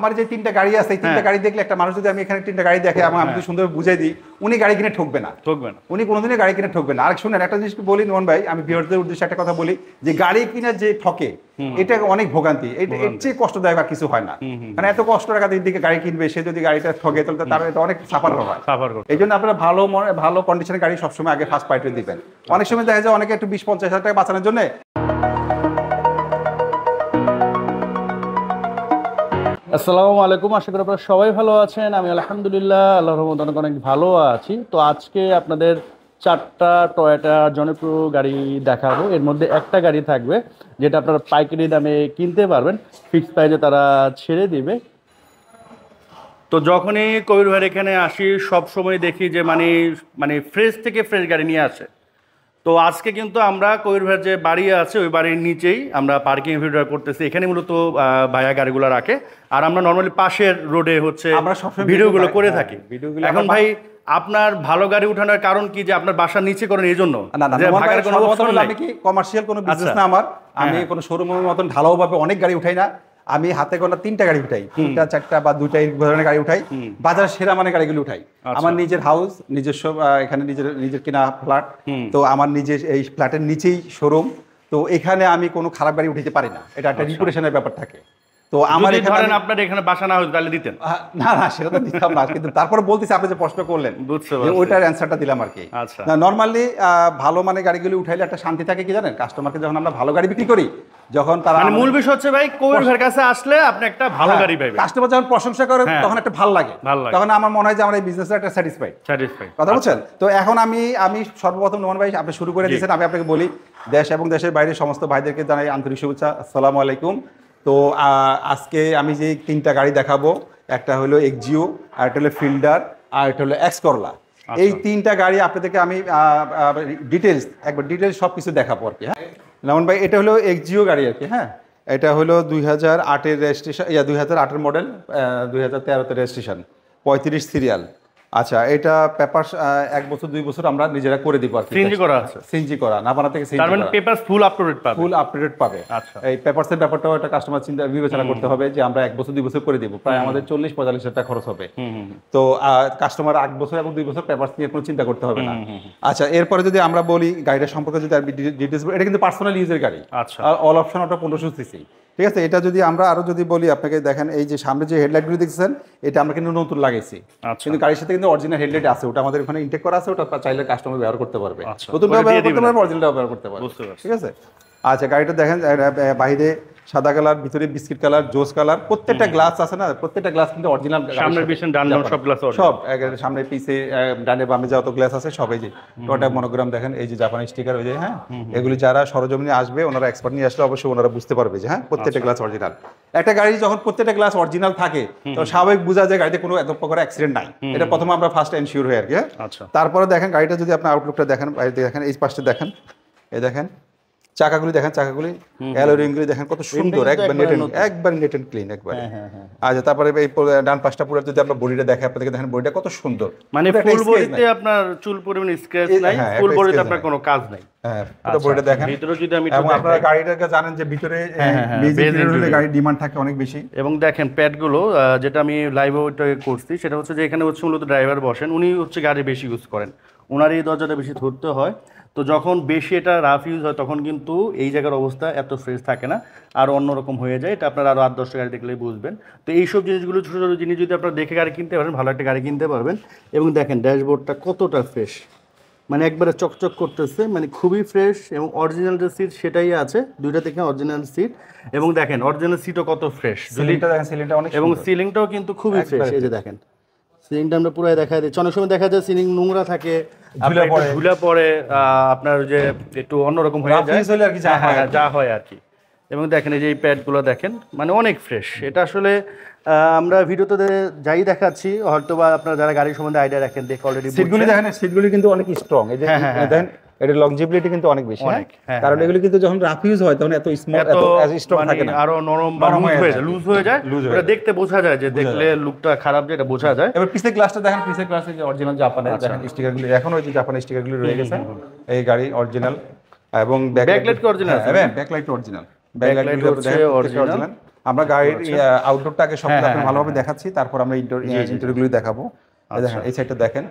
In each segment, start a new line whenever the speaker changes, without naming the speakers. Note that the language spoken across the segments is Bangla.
আমার যে 3টা গাড়ি আছে এই 3টা গাড়ি দেখলে একটা মানুষ যদি আমি এখানে 3টা গাড়ি দেখে আমি যদি সুন্দর বুঝাই দিই উনি গাড়ি কিনে ঠকবে না উনি কোনোদিনই গাড়ি কিনে ঠকবে না। আর শুনেন একটা জিনিস বলি নোমান ভাই, আমি ভিউয়ারদের উদ্দেশ্যে একটা কথা বলি যে গাড়ি কিনে যে ঠকে এটা অনেক ভোগান্তি, এর চেয়ে কষ্টদায়ক আর কিছু হয় না। মানে এত কষ্ট টাকা দিকে গাড়ি কিনবে, সে যদি গাড়িটা ঠকে তাহলে তার এটা অনেক সাফার হয়। এই জন্য আপনারা ভালো কন্ডিশনের গাড়ি সবসময় আগে ফার্স্ট পার্টি দিবেন। অনেক সময় দেখা যায় অনেকে একটু 20-50 হাজার টাকা বাঁচানোর জন্য।
আসসালামু আলাইকুম, আশা করি আপনারা সবাই ভালো আছেন। আমি আলহামদুলিল্লাহ আল্লাহর রহমতে অনেক ভালো আছি। তো আজকে আপনাদের 4টা টয়োটা জনপ্রিয় গাড়ি দেখাবো। এর মধ্যে একটা গাড়ি থাকবে যেটা আপনারা পাইকারি দামে কিনতে পারবেন, ফিক্সড প্রাইসে তারা ছেড়ে দিবে। তো যখনই কবির ভাইয়ের এখানে আসি সব সময় দেখি যে মানে ফ্রেশ থেকে ফ্রেশ গাড়ি নিয়ে আসে। তো আজকে কিন্তু আমরা কবির ভাইয়ের যে বাড়ি আছে ওই বাড়ির নিচেই আমরা পার্কিং ভিডিও করতেছি। এখানে মূলত ভাইয়া গাড়িগুলো রাখে, আর আমরা নর্মালি পাশের রোডে হচ্ছে ভিডিওগুলো করে থাকি। এখন ভাই আপনার ভালো গাড়ি উঠানোর কারণ কি, যে আপনার বাসার নিচে করেন এই জন্য?
আমি কি কমার্শিয়াল কোনো বিজনেস না আমার, আমি কোনো শোরুমের মতন ঢালাও ভাবে অনেক গাড়ি উঠাই না। আমি হাতে গোনা 3টা গাড়ি উঠাই, 3টা 4টা বা 2টা এই ধরনের গাড়ি উঠাই। বাজার সেরা মানে গাড়িগুলো উঠাই। আমার নিজের হাউস, নিজস্ব এখানে নিজের কিনা ফ্ল্যাট, তো আমার নিজের এই ফ্ল্যাটের নিচেই শোরুম। তো এখানে আমি কোনো খারাপ গাড়ি উঠাইতে পারি না, এটা একটা রিপুটেশনের ব্যাপার থাকে। তো আমার
এখানে আপনার এখানে বাসা না হলে তাহলে দিতেন
না, সেটা তো দিতাম না, কিন্তু তারপরে বলতেছি আপনি যে প্রশ্ন করলেন ওইটার অ্যান্সারটা দিলাম আর কি। না, নর্মালি ভালো মানে গাড়িগুলো উঠাইলে একটা শান্তি থাকে কি জানেন, কাস্টমারকে যখন আমরা ভালো গাড়ি বিক্রি করি, যখন তারা
মূল বিষয় হচ্ছে ভাই কবির ভাইয়ের কাছে আসলে আপনি একটা ভালো গাড়ি পাবেন।
কাস্টমার যখন প্রশংসা করে তখন একটা ভালো লাগে, তখন আমার মনে হয় যে আমরা এই বিজনেসে একটা স্যাটিসফাইড কথা বলছেন। তো এখন আমি সর্বপ্রথম নোমান ভাই আপনি শুরু করে দিয়েছেন, আমি আপনাকে বলি দেশ এবং দেশের বাইরে সমস্ত ভাইদেরকে জানাই আন্তরিক শুভেচ্ছা, আসসালামু আলাইকুম। তো আজকে আমি যে 3টা গাড়ি দেখাবো, একটা হলো এক্সজিও, আর একটা হলো ফিল্ডার, আর একটা হলো এক্স করলা। এই 3টা গাড়ি আপনাদেরকে আমি ডিটেলস সব কিছু দেখাবো আর কি। হ্যাঁ নোমান ভাই, এটা হলো এক্সজিও গাড়ি আর কি। হ্যাঁ, এটা হলো 2008-এর রেজিস্ট্রেশন, 2008-এর মডেল, 2013-তে রেজিস্ট্রেশন, 35 সিরিয়াল। আচ্ছা, এটা পেপারস 1 বছর 2 বছর আমরা নিজেরা করে দিব আর কি।
সিএনজি করা আছে,
সিএনজি করা না বানা থেকে সিএনজি করা,
তার মানে papers full up to date পাবে।
আচ্ছা, এই পেপারসের ব্যাপারটাও একটা কাস্টমার বিবেচনা করতে হবে যে আমরা 1 বছর 2 বছর করে দিব, প্রায় আমাদের 40-45 হাজার টাকা খরচ হবে। তো কাস্টমার 1 বছর এবং 2 বছর পেপারস নিয়ে কোনো চিন্তা করতে হবে না। আচ্ছা, এরপরে যদি আমরা বলি গাড়িটার সম্পর্কে যদি ডিটেইলস, এটা কিন্তু পার্সোনাল ইউজের গাড়ি।
আচ্ছা,
অল অপশন অটো 1500 সিসি, ঠিক আছে। এটা যদি আমরা আরো যদি বলি আপনাকে, দেখেন এই যে সামনে যে হেডলাইটগুলো দেখছেন, এটা আমরা কিন্তু নতুন লাগাইছি, কিন্তু গাড়ির সাথে কিন্তু অরিজিনাল হেডলাইট আছে, ওটা আমাদের ওখানে ইনটেক করা আছে, ওটা চাইলে কাস্টমার ব্যবহার করতে পারবে, নতুনটাও ব্যবহার করতে পারবে, অরিজিনালটাও ব্যবহার করতে পারবে, ঠিক আছে। আচ্ছা, গাড়িটা দেখেন বাইরে সাদা কালার, ভিতরে বিস্কিট কালার, জোস কালার, প্রত্যেকটা গ্লাস আছে না, প্রত্যেকটা গ্লাস কিন্তু অরিজিনাল,
সামনের পিছনে ডান বাম সব গ্লাস
সব সামনে পিছে ডানে বামে যত গ্লাস আছে সব এই যে ওটা মনোগ্রাম দেখেন, এই যে জাপানি স্টিকার, ওই যে হ্যাঁ, এগুলি যারা সরজমিনে আসবে ওনারা এক্সপার্ট নিয়ে আসলে অবশ্যই ওনারা বুঝতে পারবে যে হ্যাঁ প্রত্যেকটা গ্লাস অরিজিনাল। একটা গাড়ি যখন প্রত্যেকটা গ্লাস অরিজিনাল থাকে তো স্বাভাবিক বোঝা যায় গাড়িতে কোনো এত প্রকার অ্যাক্সিডেন্ট নাই, এটা প্রথমে আমরা ফার্স্ট এনশিওর হই আর কি। তারপরে দেখেন গাড়িটা যদি আপনার আউটলুকটা দেখেন, দেখেন এই পাশে দেখেন, এই দেখেন চাকাগুলি দেখেন, চাকাগুলি অ্যালোরিংগুলি দেখেন কত সুন্দর, একবার নেট এন্ড ক্লিন একবার। আচ্ছা, তারপরে এই ডান পাশটা পুরো যদি আমরা বডিটা দেখে আপনাদেরকে দেখেন, বডিটা কত সুন্দর,
মানে ফুল বডিতে আপনার চুল পরিমাণ স্ক্র্যাচ নাই, ফুল বডিতে আপনার কোনো কাজ নাই।
হ্যাঁ, পুরো বডিটা দেখেন।
ভিতরে যদি আমি
এবং আপনারা গাড়িটাকে জানেন যে ভিতরে বেজিক ইন্টেরিয়রে গাড়ির ডিমান্ড থাকে অনেক বেশি।
এবং দেখেন প্যাডগুলো, যেটা আমি লাইভে ওইটা করছি, সেটা হচ্ছে যে এখানে হচ্ছে মূলত ড্রাইভার বসেন, উনি হচ্ছে গাড়ি বেশি ইউজ করেন, ওনার এই দরজাটা বেশি ধরতে হয়। তো যখন বেশি এটা রাফ ইউজ হয় তখন কিন্তু এই জায়গার অবস্থা এত ফ্রেশ থাকে না, আর অন্যরকম হয়ে যায়। এটা আপনারা আরও 8-10টা গাড়ি দেখলেই বুঝবেন। তো এইসব জিনিসগুলো ছোটো ছোটো জিনিস যদি আপনারা দেখে গাড়ি কিনতে পারেন, ভালো একটা গাড়ি কিনতে পারবেন। এবং দেখেন ড্যাশবোর্ডটা কতটা ফ্রেশ, মানে একবারে চকচক করতেছে, মানে খুবই ফ্রেশ। এবং অরিজিনাল যে সিট সেটাই আছে, দুইটা দেখে অরিজিনাল সিট। এবং দেখেন অরিজিনাল সিটও কত ফ্রেশ,
সিলিংটা দেখেন, সিলিংটা অনেক,
এবং সিলিংটাও কিন্তু খুবই ফ্রেশ। এই যে দেখেন সিলিংটা আমরা পুরো দেখা দিচ্ছি, অনেক সময় দেখা যায় সিলিং নোংরা থাকে, ধুলা পড়ে, আপনার যে একটু অন্যরম হয়ে যায় যা হয় আর কি। এবং দেখেন এই যে এই প্যাডগুলো দেখেন, মানে অনেক ফ্রেশ। এটা আসলে আমরা ভিডিওতে যাই দেখাচ্ছি, হয়তো বা আপনারা যারা গাড়ির সম্বন্ধে আইডিয়া রাখেন দেখে অলরেডি
সিটগুলি দেখেন, সিটগুলি কিন্তু অনেক স্ট্রং, এই যে দেখেন এর লংজিবিলিটি কিন্তু অনেক বেশি, কারণ এগুলো কিন্তু যখন রাফ ইউজ হয় তখন এত স্মুথ, এত স্ট্রং থাকে না,
আরো নরম বা লুজ হয়ে যায়। এটা দেখতে বোঝা যায়, যে দেখলে লুকটা খারাপ যে এটা বোঝা যায়।
এবার পিছের গ্লাসটা দেখেন, পিছের গ্লাসে যে অরিজিনাল জাপানের দেখেন স্টিকারগুলো, এখন ওই যে জাপানের স্টিকারগুলো রয়ে গেছে, এই গাড়ি অরিজিনাল। এবং
ব্যাকলাইট কি অরিজিনাল?
হ্যাঁ, ব্যাকলাইট অরিজিনাল, ব্যাকলাইট হচ্ছে অরিজিনাল। আমরা গাড়ির আউটডোরটা আগে সবগুলো আপনাকে ভালোভাবে দেখাচ্ছি, তারপর আমরা ইন্টেরিয়রগুলো দেখাবো। এই দেখেন এই সাইডটা দেখেন।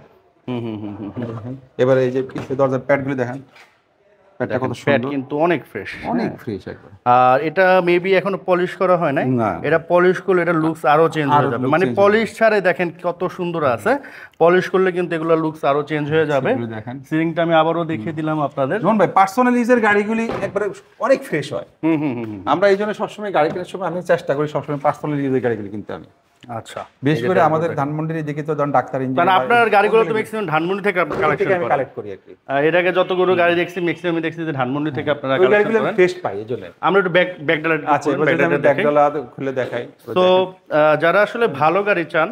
এবারে এই যে পিছনে দরজার প্যাডগুলো দেখেন, প্যাডটা কত
প্যাড
সুন্দর,
কিন্তু অনেক ফ্রেশ,
অনেক ফ্রেশ একবার।
আর এটা মেবি এখনো পলিশ করা হয় নাই,
না।
এটা পলিশ করলে এটা লুকস আরো চেঞ্জ হয়ে যাবে। মানে পলিশ ছাড়াই দেখেন কত সুন্দর আছে, পলিশ করলে কিন্তু এগুলো লুকস আরো চেঞ্জ হয়ে যাবে।
দেখেন
সিলিংটা আমি আবারও দেখিয়ে দিলাম আপনাদের।
রোহন ভাই, পার্সোনাল ইউজের গাড়িগুলি একবারে অনেক ফ্রেশ হয়। আমরা এই জন্য সবসময় গাড়ি কেনার সময় আমি চেষ্টা করি সবসময় পার্সোনাল ইউজের গাড়িগুলি কিনতে। আমি
আচ্ছা,
বিশেষ করে আমাদের ধানমন্ডির দিকে তো ধরুন ডাক্তার
মানে
ইঞ্জিনিয়ার,
আপনার গাড়িগুলো তো ম্যাক্সিমাম ধানমন্ডি থেকে আপনি কালেকশন করেন।
কালেক্ট করি আর কি।
এর আগে যতগুলো গাড়ি দেখছি ম্যাক্সিমাম দেখছি যে ধানমন্ডি থেকে আপনারা
ওই
কালেকশন
গাড়িগুলো
করেন।
ফ্রেশ পাই এইজন্য।
আমরা একটু ব্যাকডালা
আচ্ছা, এবার যদি আমি ব্যাকডালা খুলে দেখাই।
তো যারা আসলে ভালো গাড়ি চান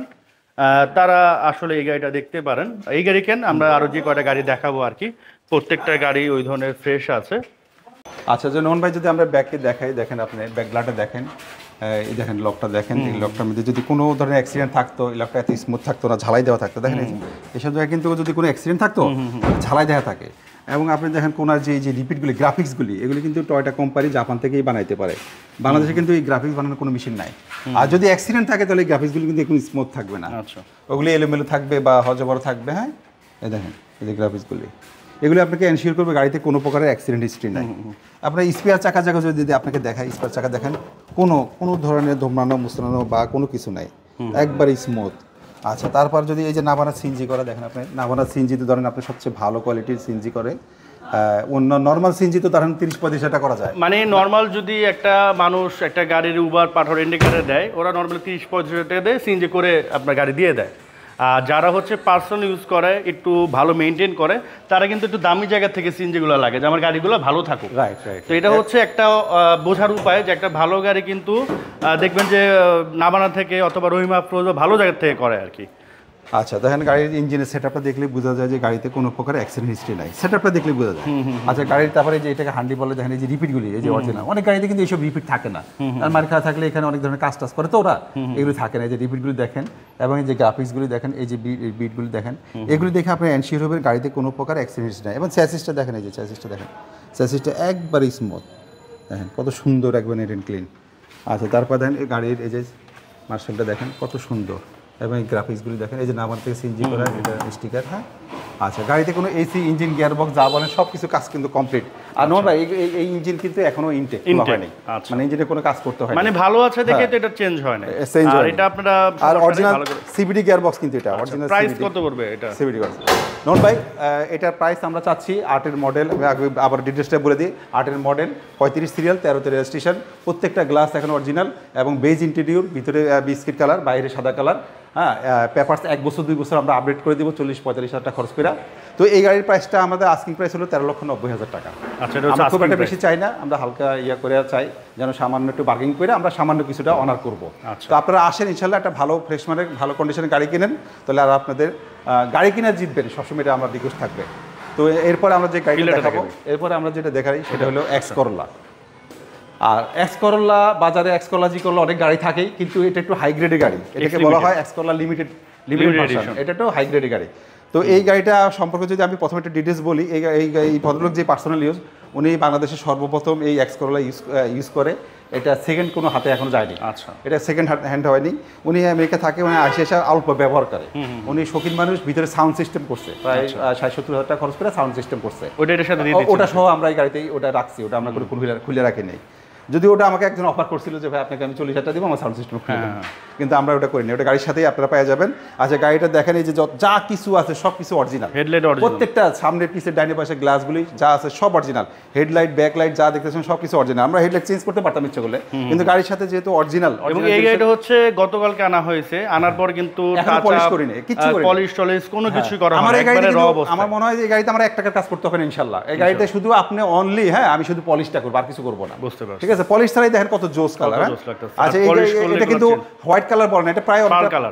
তারা আসলে এই গাড়িটা দেখতে পারেন। এই গাড়ি কেন, আমরা আরো যে কয়টা গাড়ি দেখাবো আর কি, প্রত্যেকটা গাড়ি ওই ধরনের ফ্রেশ আছে।
আচ্ছা, যে নোন ভাই যদি আমরা ব্যাককে দেখাই, দেখেন আপনি ব্যাকগ্লাটা দেখেন, এই দেখেন লকটা দেখেন, এই লকটার মধ্যে যদি কোনো ধরনের অ্যাক্সিডেন্ট থাকতো, এই লকটা এত স্মুথ থাকতো না, ঝালাই দেওয়া থাকতো। দেখেন এইসব জায়গায় কিন্তু যদি কোনো অ্যাক্সিডেন্ট থাকতো ঝালাই দেওয়া থাকে। এবং আপনি দেখেন কোনার যে রিপিটগুলি, গ্রাফিক্সগুলি, এগুলি কিন্তু টয়োটা কোম্পানি জাপান থেকেই বানাইতে পারে। বাংলাদেশে কিন্তু এই গ্রাফিক্স বানানোর কোনো মেশিন নাই। আর যদি অ্যাক্সিডেন্ট থাকে তাহলে এই গ্রাফিক্সগুলি কিন্তু একদম স্মুথ থাকবে না,
আচ্ছা,
ওগুলি এলোমেলো থাকবে বা হজবড় থাকবে। হ্যাঁ, এই দেখেন এই যে গ্রাফিক্সগুলি, এগুলি আপনাকে এনশিওর করবে গাড়িতে কোনো প্রকারের অ্যাক্সিডেন্ট হিস্ট্রি নাই। আপনার স্পেয়ার চাকা জায়গা যদি আপনাকে দেখায়, স্পেয়ার চাকা দেখেন কোনো ধরনের ধোমরানো মুসরানো বা কোনো কিছু নাই, একবারই স্মুথ। আচ্ছা, তারপর যদি এই যে নাভানা সিএনজি করা দেখেন, আপনি নাভানা সিএনজিতে ধরেন আপনি সবচেয়ে ভালো কোয়ালিটির সিএনজি করে। অন্য নর্মাল সিএনজি তো ধরেন 30-35 টাকা করা যায়।
মানে নর্মাল যদি একটা মানুষ একটা গাড়ির উবার পাঠার ইন্ডিকেটর দেয়, ওরা নর্মালি 30-35 টাকা দেয় সিএনজি করে আপনার গাড়ি দিয়ে দেয়। আর যারা হচ্ছে পার্সোনাল ইউজ করে, একটু ভালো মেনটেন করে, তারা কিন্তু একটু দামি জায়গা থেকে সিএনজিগুলো লাগে যে আমার গাড়িগুলো ভালো থাকুক।
Right right.
তো এটা হচ্ছে একটা বোঝার উপায় যে একটা ভালো গাড়ি কিন্তু দেখবেন যে নাবানা থেকে অথবা রহিমা আফরোজ ভালো জায়গা থেকে করে আর কি।
আচ্ছা, দেখেন গাড়ির ইঞ্জিনের সেটআপটা দেখলে বোঝা যায় যে গাড়িতে কোনো প্রকার অ্যাক্সিডেন্ট হিস্ট্রি নাই, সেটআপটা দেখলে বোঝা যায়। আচ্ছা, গাড়ির তারপরে যে এটাকে হান্ডি বলে, দেখেন এই যে রিপিটগুলি, এই যে অরিজিনাল, অনেক গাড়িতে কিন্তু এইসব রিপিট থাকে না। আর মার খাওয়া থাকলে এখানে অনেক ধরনের কাজ টাজ করে তো ওরা, এগুলো থাকে না। এই যে রিপিটগুলি দেখেন এবং এই যে গ্রাফিক্সগুলি দেখেন, এই যে বিটগুলি দেখেন, এগুলি দেখে আপনি এনশিওর হবেন গাড়িতে কোনো প্রকার অ্যাক্সিডেন্ট হিস্ট্রি নাই। এবং চ্যাসিসটা দেখেন, এই যে চ্যাসিসটা দেখেন, চ্যাসিসটা একবারই স্মুথ, দেখেন কত সুন্দর, একবার নেট অ্যান্ড ক্লিন। আচ্ছা, তারপর দেখেন এই গাড়ির এই যে মার্শালটা দেখেন কত সুন্দর, এবং এই গ্রাফিক্সগুলি দেখেন, এই যে নামান থেকে সিএনজি করা এটা স্টিকার। হ্যাঁ, আচ্ছা, গাড়িতে কোনো এসি, ইঞ্জিন, গিয়ারবক্স যা বলেন সব কিছু কাজ কিন্তু কমপ্লিট। আর নোন ভাই, এই ইঞ্জিন কিন্তু এখনো ইনটেক হয়নি, মানে ইঞ্জিনে কোনো কাজ করতে হয়,
মানে ভালো আছে দেখে তো এটা চেঞ্জ হয় না। আর এটা আপনারা
আর অরিজিনাল সিবিডি গিয়ারবক্স কিন্তু এটা অরিজিনাল।
প্রাইস কত পড়বে এটা
সিবিডি গিয়ারবক্স? নোন ভাই, এটার প্রাইস আমরা চাচ্ছি 8-এর মডেল, আবার ডিটেলসটা বলে দিই। 8-এর মডেল, 35 সিরিয়াল, 13তে রেজিস্ট্রেশন, প্রত্যেকটা গ্লাস এখন অরিজিনাল এবং বেজ ইন্টেরিয়র, ভিতরে বিস্কিট কালার, বাইরে সাদা কালার। হ্যাঁ, পেপারস 1 বছর 2 বছর আমরা আপডেট করে দিব 40-45 হাজার টাকা খরচ করে। তো এই গাড়ির প্রাইসটা আমাদের আস্কিং প্রাইস হলো 13,90,000 টাকা।
আচ্ছা,
আমরা খুব একটা বেশি চাই না, আমরা হালকা করে চাই যেন সামান্য একটু বার্গেনিং করে আমরা সামান্য কিছুটা অনার করবো। তো আপনারা আসেন, ইনশাল্লাহ একটা ভালো ফ্রেশ মানের ভালো কন্ডিশনের গাড়ি কিনেন, তাহলে আর আপনাদের গাড়ি কিনে জিতবেন সবসময়, এটা আমার রিকোয়েস্ট থাকবে। তো এরপরে আমরা যে গাড়িটা দেখাবো, এরপরে আমরা যেটা দেখাই সেটা হলো এক্স করোলা। আর এক্স করোলা বাজারে, এক্স করোলা জি করোলা অনেক গাড়ি থাকেই, কিন্তু এটা একটু হাই গ্রেডের গাড়ি, এটাকে বলা হয় এক্স করোলা লিমিটেড ভার্সন, এটা একটু হাই গ্রেডের গাড়ি। তো এই গাড়িটা সম্পর্কে যদি আমি প্রথমে একটা ডিটেলস বলি, এই ভদ্রলোক যে পার্সোনাল ইউজ, উনি বাংলাদেশে সর্বপ্রথম এই এক্স করোলা ইউজ করে। এটা সেকেন্ড কোনো হাতে এখন যায়নি।
আচ্ছা,
এটা সেকেন্ড হ্যান্ড হয়নি। উনি আমেরিকা থাকে, মানে আসে অল্প ব্যবহার করে। উনি শৌখিন মানুষ, ভিতরে সাউন্ড সিস্টেম করছে, প্রায় 60-70 হাজার টাকা খরচ করে সাউন্ড সিস্টেম করছে। ওটা সহ আমরা এই গাড়িতেই ওটা রাখছি, ওটা আমরা কোনো খুলে রাখি নেই। যদি ওটা আমাকে একজন অফার করছিল যে ভাই আপনাকে আমি 40,000 টাকা দিব, আমার সাউন্ড সিস্টেম খুলে দেবেন, কিন্তু আমরা ওটা করিনি, ওটা গাড়ির সাথেই আপনারা পেয়ে যাবেন। আচ্ছা, গাড়িটা দেখেন, এই যে যা কিছু আছে সব কিছু অরিজিনাল,
হেডলাইট
প্রত্যেকটা সামনের পিছের ডাইনে পাশে গ্লাসগুলি যা আছে সব অরিজিনাল, হেডলাইট ব্যাকলাইট যা দেখতেছেন সব কিছু অরিজিনাল। আমরা হেডলাইট চেঞ্জ করতে পারতাম ইচ্ছে করলে, কিন্তু গাড়ির সাথে যেহেতু অরিজিনাল।
এবং এই গাড়িটা হচ্ছে গতকালকে আনা হয়েছে, আনার পর কিন্তু
পলিশ করিনি, কিছু করিনি,
পলিশ কোনো কিছু করা
আমার এই
হয়নি।
আমার মনে হয় যে এই গাড়িতে আমরা 1 টাকার কাজ করতে হবে না ইনশাআল্লাহ। এই গাড়িতে শুধু আপনি অনলি, হ্যাঁ, আমি শুধু পলিশটা করব, আর কিছু করব না।
বুঝতে পারছি,
ঠিক আছে? পলিশ ছাড়াই দেখেন কত জোস কালার। আচ্ছা, এটা কিন্তু হোয়াইট কালার বলে না, এটা প্রায়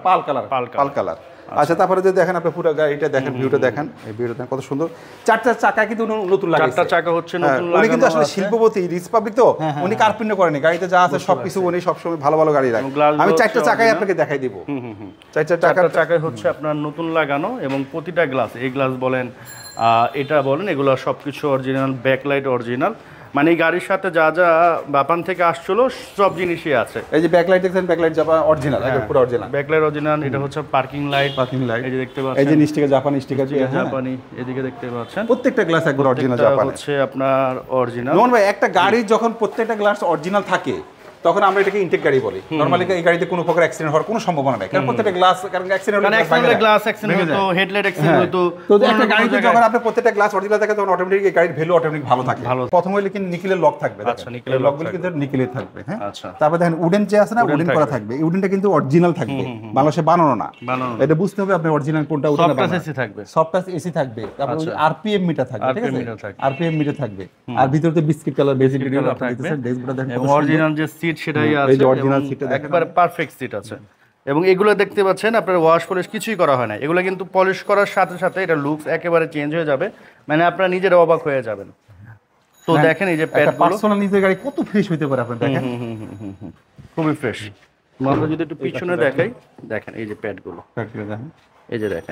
পাল কালার। আচ্ছা, তারপরে যদি দেখেন আপনি পুরো গাড়িটা দেখেন, ভিউটা দেখেন, এই ভিউটা দেখেন কত সুন্দর। 4টা চাকা কিন্তু নতুন লাগাইছে,
4টা চাকা হচ্ছে নতুন লাগানো।
উনি কিন্তু আসলে শিল্পপতি, রিচ পাবলিক তো, উনি কার্পেন্টার করেনি, গাড়িতে যা আছে সবকিছু উনি সবসময় ভালো ভালো গাড়ি রাখেন। আমি 4টা চাকাই আপনাকে দেখাই দিব। 4টা
চাকাই হচ্ছে আপনার নতুন লাগানো, এবং প্রতিটা গ্লাস, এই গ্লাস বলেন এটা বলেন, এগুলো সবকিছু অরিজিনাল, ব্যাকলাইট অরিজিনাল। মানে এই গাড়ির সাথে যা যা জাপান থেকে আসছিল সব জিনিসই আছে।
এই যে ব্যাকলাইট দেখছেন, ব্যাকলাইট জাপান অরিজিনাল, একদম পুরো অরিজিনাল।
ব্যাকলাইট অরিজিনাল, এটা হচ্ছে পার্কিং লাইট, এই যে দেখতে পাচ্ছেন,
এই যে স্টিকার জাপানি স্টিকার দিয়ে
জাপানি, এদিকে দেখতে পাচ্ছেন
প্রত্যেকটা গ্লাস একবার অরিজিনাল জাপানি
হচ্ছে আপনার অরিজিনাল।
নোমান ভাই, একটা গাড়ির যখন প্রত্যেকটা গ্লাস অরিজিনাল থাকে তখন আমরা এটাকে ইনটেক গাড়ি বলি। নরমালি এই গাড়িতে কোনো প্রকার অ্যাক্সিডেন্ট হওয়ার কোনো সম্ভাবনা নেই, কারণ প্রত্যেকটা গ্লাস, কারণ অ্যাক্সিডেন্ট হলে
গ্লাস অ্যাক্সিডেন্ট হতো, হেডলাইট অ্যাক্সিডেন্ট হতো।
তো একটা গাড়িতে যখন আপনি প্রত্যেকটা গ্লাস অরিজিনাল থাকে তখন অটোমেটিক এই গাড়ির ভ্যালু অটোমেটিক ভালো থাকে। প্রথম হইলে কিন্তু নিকেলের লক থাকবে,
আচ্ছা, নিকেলের
লকগুলো কিন্তু নিকেলের থাকবে, হ্যাঁ।
আচ্ছা,
তারপর দেখেন উডেন যে আছে না, উডেন করা থাকবে, এই উডেনটা কিন্তু অরিজিনাল থাকবে, বাংলাদেশে বানানো না। এটা বুঝতে হবে আপনি অরিজিনাল কোনটা। উডেন
সফট এসি থাকবে,
সফট এসি থাকবে, তারপর আরপিএম মিটার থাকবে, ঠিক আছে, আরপিএম মিটার থাকবে, আর ভিতরে তো বিস্কিট কালার বেসিক ইন্টেরিয়র আপনি দেখতেছেন, ডেসবোর্ডটা দেখেন,
এবং অরিজিনাল যে সিট সেটাই আছে, অরিজিনাল সিটটা একবারে পারফেক্ট সিট আছে। এবং এগুলো দেখতে পাচ্ছেন আপনার ওয়াশ পলিশ কিছুই করা হয় না, এগুলো কিন্তু পলিশ করার সাথে সাথে এটা লুকস একেবারে চেঞ্জ হয়ে যাবে, মানে আপনারা নিজেরা অবাক হয়ে যাবেন। তো দেখেন এই যে প্যাডগুলো,
পার্সোনাল নিজের গাড়ি কত ফ্রেশ হইতে পারে আপনি দেখেন,
খুবই ফ্রেশ। আমরা যদি একটু পিছনে দেখাই, দেখেন এই যে প্যাডগুলো, এই যে দেখেন,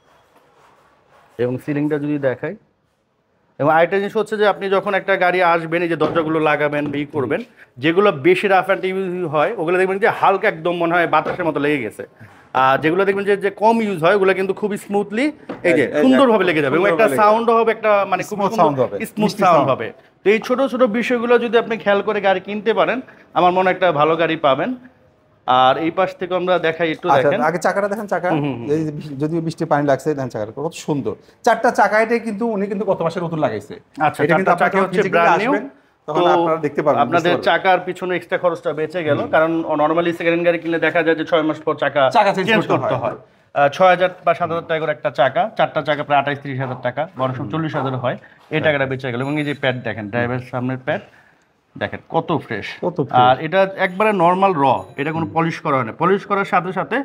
এবং সিলিংটা যদি দেখাই। এবং আরেকটা জিনিস হচ্ছে যে আপনি যখন একটা গাড়ি আসবেন, এই যে দরজাগুলো লাগাবেন, ই করবেন, যেগুলো বেশি রাফ অ্যান্ড ইউজ হয় ওগুলো দেখবেন যে হালকা একদম মনে হয় বাতাসের মতো লেগে গেছে, আর যেগুলো দেখবেন যে কম ইউজ হয় ওগুলো কিন্তু খুবই স্মুথলি এই যে সুন্দরভাবে লেগে যাবে, এবং একটা সাউন্ডও হবে, একটা মানে খুব স্মুথ সাউন্ড হবে। তো এই ছোট ছোট বিষয়গুলো যদি আপনি খেয়াল করে গাড়ি কিনতে পারেন, আমার মনে হয় একটা ভালো গাড়ি পাবেন। আর এই পাশ থেকে আমরা দেখাই, একটু দেখেন
আগে চাকাটা দেখেন, চাকা যদিও বৃষ্টি পানি লাগছে, দেখেন চাকাটা কত সুন্দর, চারটা চাকাইটাই কিন্তু উনি কিন্তু গত মাসে নতুন লাগাইছে।
আচ্ছা, এটা কিন্তু চাকা হচ্ছে ব্র্যান্ড নিউ,
তখন আপনারা দেখতে পারবেন,
আপনাদের চাকার পিছনে এক্সট্রা খরচটা বেঁচে গেল, কারণ নরমালি সেকেন্ড হ্যান্ড গাড়ি কিনলে দেখা যায় যে 6 মাস পর চাকা চেঞ্জ করতে হয়। 6,000 বা 7,000 টাকা করে একটা চাকা, চারটা চাকা প্রায় 28-30 হাজার টাকা, বড় সব 40,000 হয়, এই টাকাটা বেঁচে গেল। এবং এই যে প্যাড দেখেন, ড্রাইভারের সামনের প্যাড দেখেন কত ফ্রেশ, আর এটা একবারে নরমাল এটা কোনো পলিশ করা হয় না, পলিশ করার সাথে সাথে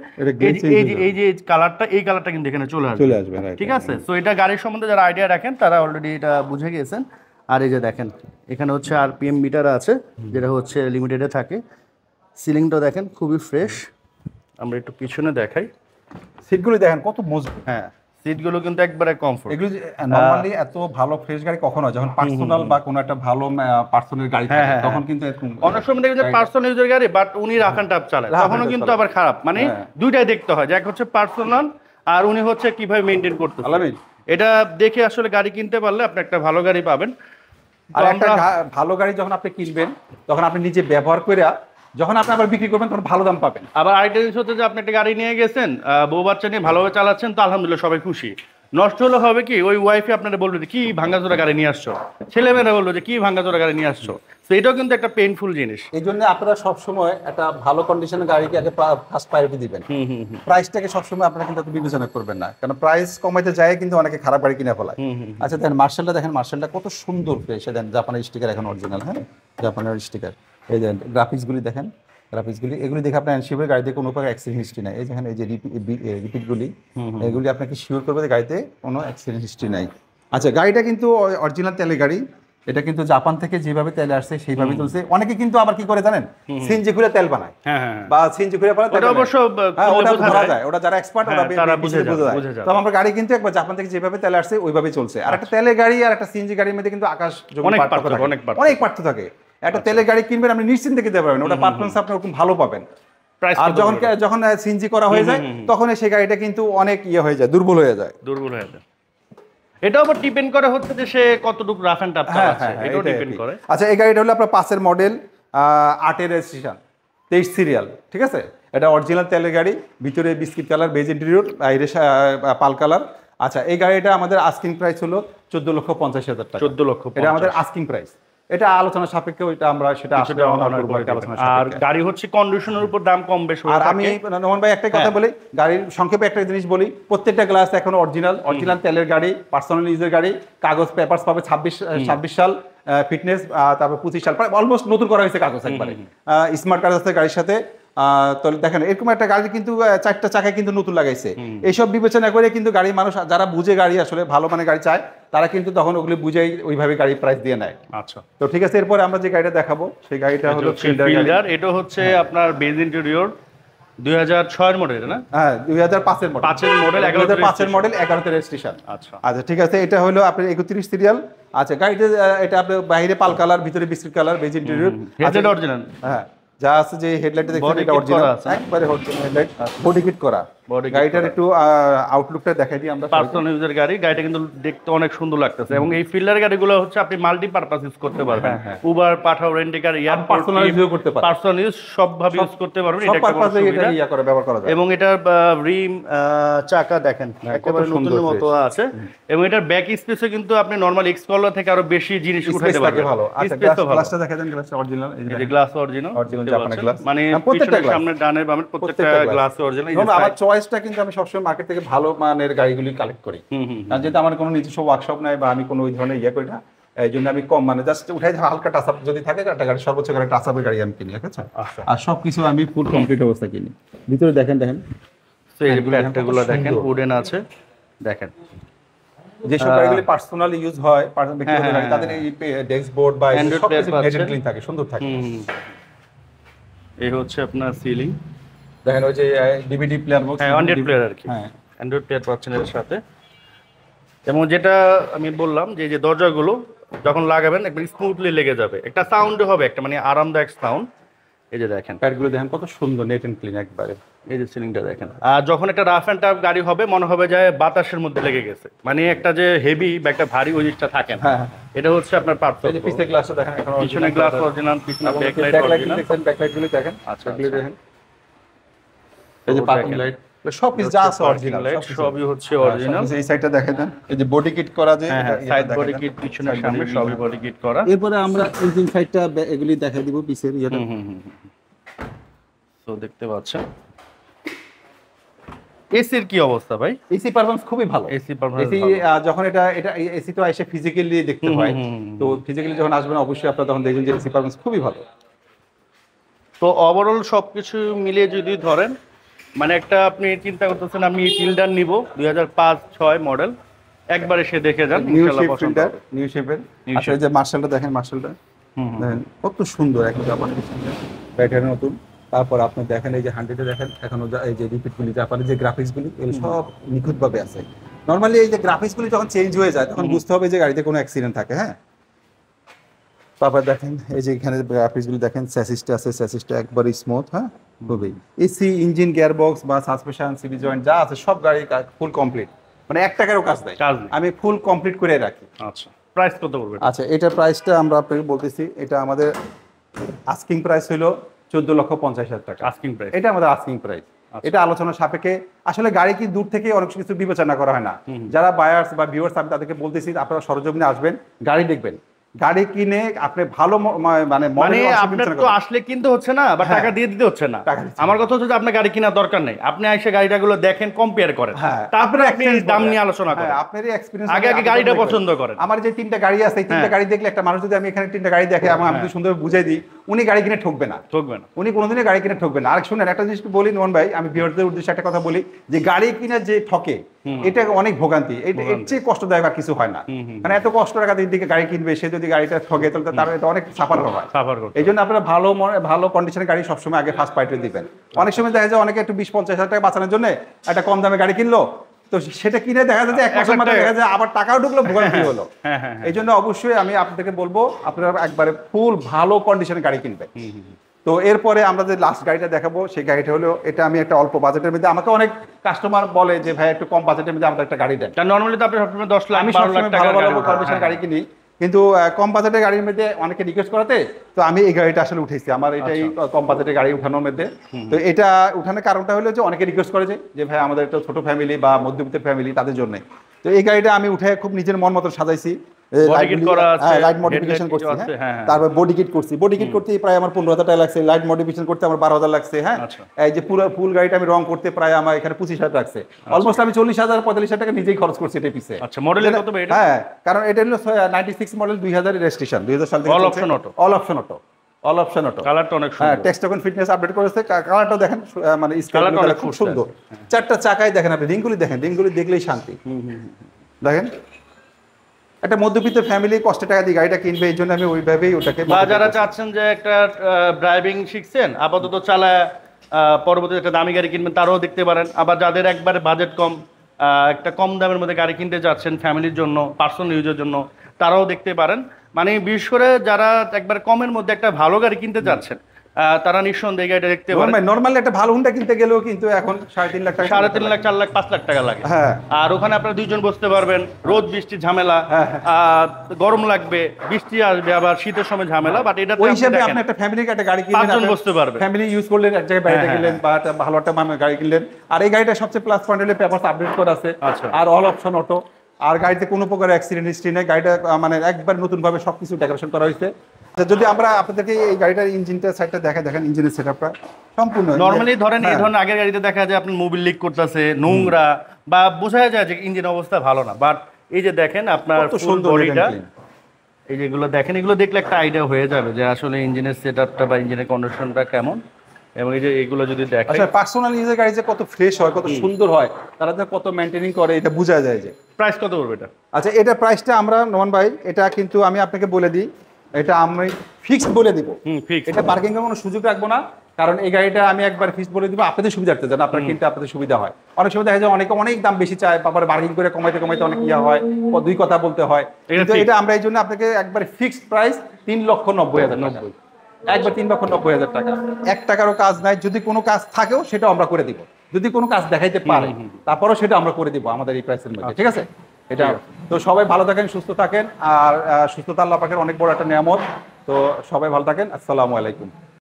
এই যে কালারটা, এই কালারটা কিন্তু এখানে চলে আসবে, ঠিক আছে। সো এটা গাড়ির সম্বন্ধে যারা আইডিয়া রাখেন তারা অলরেডি এটা বুঝে গিয়েছেন। আর এই যে দেখেন এখানে হচ্ছে আরপিএম মিটার আছে, যেটা হচ্ছে লিমিটেডে থাকে। সিলিংটা দেখেন খুবই ফ্রেশ। আমরা একটু পিছনে দেখাই,
সিটগুলো দেখেন কত মজবুত,
হ্যাঁ সিটগুলো কিন্তু একবারে কমফোর্ট।
এগুলো নরমালি এত ভালো ফ্রেশ গাড়ি কখনো হয় যখন পার্সোনাল বা কোনো একটা ভালো পার্সোনাল গাড়ি থাকে তখন কিন্তু
অনেক সময় দেখবেন যে পার্সোনাল ইউজার গাড়ি বাট উনি রাফ এন্ড টাফ চালায়, তখনও কিন্তু আবার খারাপ, মানে দুইটাই দেখতে হয়, যে এক হচ্ছে পার্সোনাল আর উনি হচ্ছে কিভাবে মেইনটেইন করতে। এটা দেখে আসলে গাড়ি কিনতে পারলে আপনি একটা ভালো গাড়ি পাবেন।
আর একটা ভালো গাড়ি যখন আপনি কিনবেন তখন আপনি নিজে ব্যবহার করে যখন আপনি আবার বিক্রি করবেন তখন ভালো দাম পাবেন।
আবার আরেকটা জিনিস হচ্ছে যে আপনি একটা গাড়ি নিয়ে গেছেন, বউ বাচ্চা নিয়ে ভালোভাবে চালাচ্ছেন, তো আলহামদুলিল্লাহ সবাই খুশি। নষ্ট হলে হবে কি, ওই ওয়াইফে আপনারা বলবে যে কি ভাঙ্গাচোরা গাড়ি নিয়ে আসছো, ছেলেমেয়েরা বললো যে কি ভাঙ্গাচোরা গাড়ি নিয়ে আসছো, তো এটাও কিন্তু একটা পেইনফুল জিনিস।
এই জন্য আপনারা সবসময় একটা ভালো কন্ডিশনের গাড়িকে আগে ফার্স্ট প্রায়োরিটি দিবেন। প্রাইসটাকে সবসময় আপনারা কিন্তু বিবেচনা করবেন না, কারণ প্রাইস কমাইতে যায় কিন্তু অনেকে খারাপ গাড়ি কিনে ফেলায়। আচ্ছা দেখেন মার্শালটা দেখেন, মার্শালটা কত সুন্দর পেয়েছে, দেন জাপানের স্টিকার এখন অরিজিনাল, হ্যাঁ জাপানের স্টিকার। এই দেখেন গ্রাফিক্সগুলি দেখেন, গ্রাফিক্সগুলি এগুলি দেখে আপনার এনশিওর গাড়িতে কোনো প্রকার অ্যাক্সিডেন্ট হিস্ট্রি নাই। এই দেখেন এই যে রিপিটগুলি, এগুলি আপনাকে শিওর করবে যে গাড়িতে কোনো অ্যাক্সিডেন্ট হিস্ট্রি নাই। আচ্ছা গাড়িটা কিন্তু অরিজিনাল তেলের গাড়ি, এটা কিন্তু জাপান থেকে যেভাবে তেল আসছে সেইভাবে চলছে। অনেকে কিন্তু আবার কি করে জানেন, সিএনজি করে তেল বানায় বা সিএনজি করে বানায়, ওটা অবশ্য ওটা বোঝা যায়, ওটা যারা এক্সপার্ট ওরা বুঝে যায়। তো আমরা গাড়ি কিন্তু একবার জাপান থেকে যেভাবে তেল আসছে ওইভাবেই চলছে। আর একটা তেলের গাড়ি আর একটা সিএনজি গাড়ির মধ্যে কিন্তু আকাশ অনেক পার্থক্য থাকে। একটা তেলের গাড়ি কিনবেন আপনি নিশ্চিন্তে কিনতে পারবেন, ওটা পারফরম্যান্স আপনি ওরকম ভালো পাবেন। আর যখন সিএনজি করা হয়ে যায় তখন সেই গাড়িটা কিন্তু অনেক হয়ে যায়, দুর্বল হয়ে যায়।
এটাও আবার ডিপেন্ড করে হচ্ছে যে সে কতটুকু রাফ এন্ড টাফ চালাচ্ছে, এটাও ডিপেন্ড করে।
আচ্ছা এই গাড়িটা হলো আপনার 5 এর মডেল, 8 এর রেজিস্ট্রেশন, 23 সিরিয়াল, ঠিক আছে। এটা অরিজিনাল তেলের গাড়ি, ভিতরে বিস্কিট কালার বেজ ইন্টেরিয়র, বাইরে পাল কালার। আচ্ছা এই গাড়িটা আমাদের আস্কিং প্রাইস হলো 14,50,000 টাকা।
14 লক্ষ,
এটা আমাদের আস্কিং প্রাইস। এটা আলোচনা সাপেক্ষে ওইটা আমরা সেটা আসলে
আর গাড়ি হচ্ছে কন্ডিশনের উপর দাম কম বেশি।
আর আমি নোমান ভাই একটা কথা বলি, গাড়ির সংক্ষেপে একটা জিনিস বলি, প্রত্যেকটা গ্লাস এখন অরিজিনাল তেলের গাড়ি, পার্সোনাল ইউজের গাড়ি, কাগজ পেপারস পাবে 26 সাল, ফিটনেস তারপর 25 সাল, প্রায় অলমোস্ট নতুন করা হয়েছে কাগজ একবারে, স্মার্ট কার্ড আছে গাড়ির সাথে। তো দেখেন এরকম একটা গাড়ি কিন্তু 4টা চাকায় কিন্তু নতুন লাগাইছে। এইসব বিবেচনা করে কিন্তু গাড়ি মানুষ যারা বুঝে গাড়ি আসলে ভালো মানে গাড়ি চায় তারা কিন্তু তখন ওগুলি বুঝেই ওইভাবে গাড়ি প্রাইস দিয়ে নেয়।
আচ্ছা
তো ঠিক আছে, এরপরে আমরা যে গাড়িটা দেখাবো সেই গাড়িটা হলো ফিল্ডার।
এটা হচ্ছে আপনার বেজ ইন্টেরিয়র, 2006 এর মডেল না?
হ্যাঁ 2005 এর মডেল,
5 এর মডেল,
2005 এর মডেল, 11তে রেজিস্ট্রেশন।
আচ্ছা
আচ্ছা ঠিক আছে, এটা হলো আপনার 31 সিরিয়াল। আচ্ছা গাড়িতে এটা আপনার বাইরে পাল কালার, ভিতরে biscuit colour, beige interior.
Headlight original.
হ্যাঁ যা আছে যে হেডলাইটে দেখছেন
Body
এটা
kit
অরিজিনাল,
করা আছে।
একবারে অরিজিনাল হেডলাইট, বডি কিট করা।
Body kit
গাড়িটার
করা।
একটু আউটলুকটা দেখাই দিই আমরা।
পার্সোনাল ইউজের গাড়ি, গাড়িটা কিন্তু দেখতে অনেক সুন্দর লাগতেছে এবং এই ফিল্ডার গাড়িগুলো হচ্ছে আপনি মাল্টি পারপাস ইউজ করতে পারবেন।
হ্যাঁ।
Uber, Pathao, rent a car,
personal use করতে পারেন,
পার্সোনাল ইউজ সব ভাবে ইউজ করতে পারবেন।
সব
এটা একটা বড়
পারপাসে এটা
সুবিধা।
ইয়া করে ব্যবহার করা যায়।
এবং এটার রিম চাকা দেখেন একেবারে
কত সুন্দর
নতুনের মতো
fresh।
আছে এবং এটার ব্যাক স্পেসে কিন্তু আপনি নরমাল এক্স কলার থেকে আরো বেশি জিনিস উঠাতে
স্পেস থাকে
পারবেন।
ভালো। আচ্ছা
স্পেসও ভালো।
গ্লাসটা দেখাই দেন, গ্লাসটা অরিজিনাল, এই যে
এই যে গ্লাস অরিজিনাল,
Original জাপানের glass।
মানে
প্রত্যেকটা
পিছনের
glass।
সামনে ডানের বামের প্রত্যেকটা
প্রত্যেকটা
গ্লাস অরিজিনাল।
ধরুন আমার চয়েসটা কিন্তু আমি সবসময় মার্কেট থেকে ভালো মানের গাড়িগুলি কালেক্ট করি, কারণ যেহেতু আমার কোনো নিজস্ব ওয়ার্কশপ নাই বা আমি কোনো ওই ধরনের ইয়ে করি না, এই জন্য আমি কম মানে জাস্ট উঠাই হালকা টাচ আপ যদি থাকে একটা গাড়ি, সর্বোচ্চ গাড়ি টাচ আপের গাড়ি আমি কিনি, ঠিক আছে?
আচ্ছা।
আর সবকিছু আমি ফুল কমপ্লিট অবস্থা কিনি। ভিতরে দেখেন
তো এই প্ল্যাটগুলো দেখেন উডেন আছে দেখেন।
যেসব গাড়িগুলি পার্সোনাল ইউজ হয়, ব্যক্তিগত গাড়ি, তাদের এই ডেস্ক বোর্ড বা
Android
সব
player
কিছু
পাচ্ছেন।
নেট ক্লিন থাকে, সুন্দর থাকে।
এই হচ্ছে আপনার সিলিং,
দেখেন ওই যে ডিভিডি প্লেয়ার বক্স,
হ্যাঁ অ্যান্ড্রয়েড প্লেয়ার আর কি,
হ্যাঁ
অ্যান্ড্রয়েড প্লেয়ার পাচ্ছেন এর সাথে। এবং যেটা আমি বললাম যে এই যে দরজাগুলো যখন লাগাবেন একদম স্মুথলি লেগে যাবে, একটা সাউন্ড হবে, একটা মানে আরামদায়ক সাউন্ড। এই যে দেখেন
প্যাডগুলো দেখেন কত সুন্দর নেট এন্ড ক্লিন একবারে।
এই যে সিলিংটা দেখেন। আর যখন একটা রাফ অ্যান্ড টাফ গাড়ি হবে মনে হবে যে বাতাসের মধ্যে লেগে গেছে, মানে একটা যে হেভি বা একটা ভারী ওই জিনিসটা থাকে না।
হ্যাঁ
এটা হচ্ছে আপনার
এই যে
পার্থক্য।
পিছনে গ্লাসটা দেখেন, এখন
পিছনে গ্লাস অরিজিনাল, পিছনে ব্যাকলাইট অরিজিনাল।
দেখেন ব্যাকলাইটগুলো দেখেন,
আচ্ছা,
ব্যাকলাইট
আচ্ছা।
দেখেন, এই যে
ও,
পার্কিং
দেখেন।
লাইট সব কিছু যা আছে অরিজিনাল,
লাইট সবই হচ্ছে অরিজিনাল।
এই সাইডটা দেখেন দেন, এই যে বডি কিট করা যে
হ্যাঁ
এটা
সাইড
দেখেন
বডি
দেন।
কিট, পিছনে সামনে সবই বডি কিট করা।
এরপরে আমরা ইঞ্জিন সাইডটা এগুলি দেখাই দিব পিছের ইয়েটা।
তো দেখতে পাচ্ছেন এসির কি অবস্থা ভাই?
এসি পারফরম্যান্স খুবই ভালো।
এসি পারফরম্যান্স
এসি যখন এটা এসি তো এসে ফিজিক্যালি দেখতে হয়, তো ফিজিক্যালি যখন আসবেন অবশ্যই আপনারা তখন দেখবেন যে এসি পারফরম্যান্স খুবই ভালো।
তো ওভারঅল সবকিছু মিলিয়ে যদি ধরেন মানে একটা আপনি চিন্তা করতেছেন আমি ফিল্ডার নিব 2005-6 মডেল, একবার এসে দেখে যান
নিউ
ইনশাআল্লাহ
শেপ
পছন্দ
ফিল্টার,
হবে।
নিউ শেপের।
New
আচ্ছা এই যে মার্শালটা দেখেন, মার্শালটা দেখেন কত সুন্দর, একদম জাপানি ব্যাটারি নতুন। তারপর আপনি দেখেন এই যে 100-এ দেখেন এখনো এই যে রিপিটগুলি, জাপানি যে গ্রাফিক্সগুলি এগুলো সব নিখুঁতভাবে আছে। নরমালি এই যে গ্রাফিক্সগুলি যখন চেঞ্জ হয়ে যায় তখন বুঝতে হবে যে গাড়িতে কোনো অ্যাক্সিডেন্ট থাকে। হ্যাঁ তারপর দেখেন এই যে এখানে গ্রাফিক্সগুলি দেখেন, স্যাসিসটা আছে, স্যাসিসটা একবারে স্মুথ। হ্যাঁ খুবই এসি, ইঞ্জিন, গিয়ারবক্স বা সাসপেনশন, সিবি জয়েন্ট যা আছে সব গাড়ি ফুল কমপ্লিট, মানে 1 টাকারও কাজ দেয়,
কাজ নেই।
আমি ফুল কমপ্লিট করে রাখি।
আচ্ছা প্রাইস কত পড়বে?
আচ্ছা এটার প্রাইসটা আমরা আপনাকে বলতেছি, এটা আমাদের আস্কিং প্রাইস হলো 14,50,000 টাকা।
আস্কিং প্রাইস
এটা আমাদের আস্কিং প্রাইস। এটা আলোচনা সাপেক্ষে, আসলে গাড়ি কি দূর থেকে অনেক কিছু বিবেচনা করা হয় না। যারা বায়ার্স বা ভিউয়ার্স আমি তাদেরকে বলতেছি আপনারা সরজমিনে আসবেন, গাড়ি দেখবেন, গাড়ি কিনে আপনি ভালো মানে
মানে আপনার তো আসলে কিনতে হচ্ছে না বা টাকা দিয়ে দিতে হচ্ছে না।
টাকা দিতে
আমার কথা হচ্ছে যে আপনার গাড়ি কেনার দরকার নেই, আপনি এসে গাড়িটাগুলো দেখেন, কম্পেয়ার করেন,
হ্যাঁ
তারপরে আপনি দাম নিয়ে আলোচনা করেন।
আপনারই এক্সপেরিয়েন্স,
আগে আগে গাড়িটা পছন্দ করেন।
আমার যে 3টা গাড়ি আছে, এই 3টা গাড়ি দেখলে একটা মানুষ যদি আমি এখানে 3টা গাড়ি দেখে আমি যদি সুন্দর বুঝাই দিই, উনি গাড়ি কিনে ঠকবে না,
ঠকবে না।
উনি কোনোদিনই গাড়ি কিনে ঠকবে না। আর শুনেন একটা জিনিস বলি নোমান ভাই, আমি ভিউয়ারদের উদ্দেশ্যে একটা কথা বলি যে গাড়ি কিনে যে ঠকে এটা অনেক ভোগান্তি, এর চেয়ে কষ্টদায়ক আর কিছু হয় না। মানে এত কষ্ট টাকা দিকে গাড়ি কিনবে, সে যদি গাড়িটা ঠকে তাহলে তার এটা অনেক সাফার হয়।
সাফার করতে
এই জন্য আপনারা ভালো কন্ডিশনের গাড়ি সবসময় আগে ফার্স্ট পার্টি দিবেন। অনেক সময় দেখা যায় অনেকে একটু 20-50,000 টাকা বাঁচানোর জন্য একটা কম দামে গাড়ি কিনলো, তো সেটা কিনে দেখা যায় যে 1 মাসের মধ্যে দেখা যায় আবার টাকাও ঢুকলো, ভোগান্তি হলো। এই জন্য অবশ্যই আমি আপনাদেরকে বলবো আপনারা একবারে ফুল ভালো কন্ডিশনের গাড়ি কিনবেন। তো এরপরে আমরা যে লাস্ট গাড়িটা দেখাবো সেই গাড়িটা হলো, এটা আমি একটা অল্প বাজেটের মধ্যে, আমাকে অনেক কাস্টমার বলে যে ভাই একটু কম বাজেটের মধ্যে আমাদের একটা গাড়ি দেন।
কারণ নরমালি তো আপনি সবসময় 10 লাখ
আমি
12 লাখ
সবসময়
টাকার
ভালো
গাড়ি
কন্ডিশনের গাড়ি কিনি, কিন্তু কম বাজেটের গাড়ির মধ্যে অনেকে রিকোয়েস্ট করাতে তো আমি এই গাড়িটা আসলে উঠেছি, আমার এটাই কম বাজেটের গাড়ি উঠানোর মধ্যে। তো এটা উঠানোর কারণটা হলো যে অনেকে রিকোয়েস্ট করে যে ভাই আমাদের একটা ছোট ফ্যামিলি বা মধ্যবিত্তের ফ্যামিলি তাদের জন্য। তো এই গাড়িটা আমি উঠে খুব নিজের মন মতো সাজাইছি, লাইট মডিফিকেশন করছি, তারপর বডি কিট করছি, বডি কিট করতে প্রায় আমার 15,000 টাকা লাগছে, লাইট মডিফিকেশন করতে আমার 12,000 লাগছে। হ্যাঁ এই যে পুরো ফুল গাড়িটা আমি রং করতে প্রায় আমার এখানে 25,000 লাগছে, অলমোস্ট আমি 40,000-45,000 টাকা নিজেই খরচ করছি এটা পিছে।
আচ্ছা মডেল কত ভাই এটা?
হ্যাঁ কারণ এটা হলো 96 মডেল, 2000 এর রেজিস্ট্রেশন, 2000 সাল থেকে
all option auto,
all option auto, all option auto.
কালারটা অনেক
হ্যাঁ
সুন্দর,
টেক্সট টোকেন ফিটনেস আপডেট করেছে, কালারটাও দেখেন মানে
কালারটা অনেক
খুব সুন্দর। 4টা চাকায় দেখেন আপনি, রিংগুলি দেখেন, রিংগুলি দেখলেই শান্তি। দেখেন একটা মধ্যবিত্ত ফ্যামিলি কষ্ট টাকা দিয়ে গাড়িটা কিনবে, এই জন্য আমি ওইভাবেই ওটাকে।
বা যারা চাচ্ছেন যে একটা ড্রাইভিং শিখছেন আপাতত চালায় পরবর্তীতে একটা দামি গাড়ি কিনবেন তারাও দেখতে পারেন। আবার যাদের একবারে বাজেট কম, একটা কম দামের মধ্যে গাড়ি কিনতে যাচ্ছেন ফ্যামিলির জন্য, পার্সোনাল ইউজের জন্য, তারাও দেখতে পারেন। মানে বিশেষ করে যারা একবার কমের মধ্যে একটা ভালো গাড়ি কিনতে যাচ্ছেন, তারা নিঃসন্দেহে এই গাড়িটা দেখতে পারেন।
নরমালি একটা ভালো হুন্ডা কিনতে গেলেও কিন্তু এখন 3.5 লাখ টাকা,
3.5 লাখ, 4 লাখ, 5 লাখ টাকা লাগে।
হ্যাঁ।
আর ওখানে আপনারা দুইজন বসতে পারবেন, রোদ বৃষ্টি ঝামেলা, গরম লাগবে, বৃষ্টি আসবে, আবার শীতের সময় ঝামেলা। বাট এটা
ওই হিসাবে আপনি একটা ফ্যামিলির একটা গাড়ি কিনলেন,
5 জন বসতে পারবে,
ফ্যামিলি ইউজ করলেন, এক জায়গায় বাইরে গেলেন বা একটা ভালো একটা গাড়ি কিনলেন। আর এই গাড়িটা সবচেয়ে প্লাস পয়েন্ট হলে পেপারস আপডেট করা আছে, আর অল অপশন অটো, আর গাড়িতে কোনো প্রকার অ্যাক্সিডেন্ট হিস্ট্রি নেই। গাড়িটা মানে একবার নতুন ভাবে সবকিছু ডেকোরেশন করা হয়েছে। যদি আমরা আপনাদেরকে এই গাড়িটার ইঞ্জিনটা সাইডটা দেখেন ইঞ্জিনের সেটআপটা সম্পূর্ণ
নরমালি ধরেন এই ধরনের আগের গাড়িতে দেখা যায় আপনার মোবিল লিক করতেছে, নোংরা, বা বোঝা যায় যে ইঞ্জিন অবস্থা ভালো না। বাট এই যে দেখেন আপনার ফুল বডিটা, এই যেগুলো দেখেন, এগুলো দেখলে একটা আইডিয়া হয়ে যাবে যে আসলে ইঞ্জিনের সেটআপটা বা ইঞ্জিনের কন্ডিশনটা কেমন। এবং এই যে এগুলো যদি দেখেন,
আচ্ছা পার্সোনাল ইউজের গাড়ি যে কত ফ্রেশ হয়, কত সুন্দর হয়, তারা যে কত মেইনটেইনিং করে, এটা বোঝা যায়। যে
প্রাইস কত পড়বে এটা?
আচ্ছা এটা প্রাইসটা আমরা নোমান ভাই, এটা কিন্তু আমি আপনাকে বলে দিই, এটা আমি ফিক্সড বলে দিব। এটা পার্কিং এর কোনো সুযোগ রাখবো না, কারণ এই গাড়িটা আমি একবার ফিক্সড বলে দিব, আপনাদের সুবিধার্থে যেন আপনার কিনতে আপনাদের সুবিধা হয়। অনেক সময় দেখা যায় অনেকে অনেক দাম বেশি চায়, তারপরে বার্গেনিং করে কমাইতে অনেক ইয়া হয়, দুই কথা বলতে হয়। কিন্তু এটা আমরা এই জন্য আপনাকে একবার ফিক্সড প্রাইস 3,90,000 টাকা, একবার 3,90,000 টাকা। 1 টাকারও কাজ নাই, যদি কোনো কাজ থাকেও সেটাও আমরা করে দিব, যদি কোনো কাজ দেখাইতে পারে তারপরেও সেটা আমরা করে দিব আমাদের এই প্রাইসের মধ্যে, ঠিক আছে? এটা তো সবাই ভালো থাকেন, সুস্থ থাকেন। আর সুস্থতা আল্লাহ পাকের অনেক বড় একটা নিয়ামত। তো সবাই ভালো থাকেন, আসসালামু আলাইকুম।